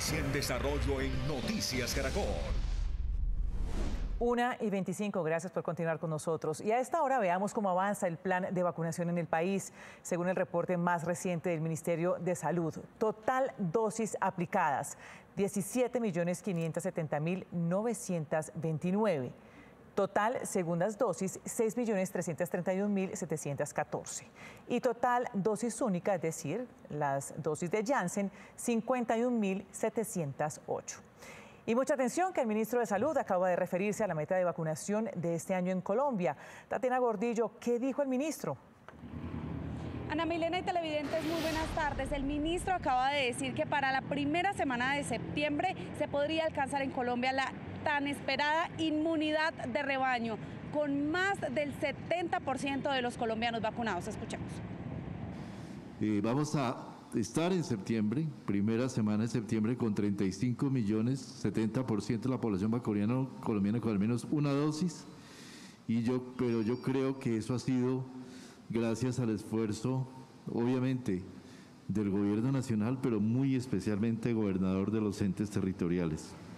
noticia en desarrollo en Noticias Caracol. 1:25, gracias por continuar con nosotros. Y a esta hora veamos cómo avanza el plan de vacunación en el país. Según el reporte más reciente del Ministerio de Salud, total dosis aplicadas, 17.570.929. Total segundas dosis, 6.331.714. Y total dosis única, es decir, las dosis de Janssen, 51.708. Y mucha atención que el ministro de Salud acaba de referirse a la meta de vacunación de este año en Colombia. Tatiana Gordillo, ¿qué dijo el ministro? Ana Milena y televidentes, muy buenas tardes. El ministro acaba de decir que para la primera semana de septiembre se podría alcanzar en Colombia la tan esperada inmunidad de rebaño, con más del 70% de los colombianos vacunados. Escuchemos. Vamos a estar en septiembre, primera semana de septiembre, con 35 millones, 70% de la población colombiana con al menos una dosis. Pero yo creo que eso ha sido gracias al esfuerzo, obviamente, del gobierno nacional, pero muy especialmente del gobernador de los entes territoriales.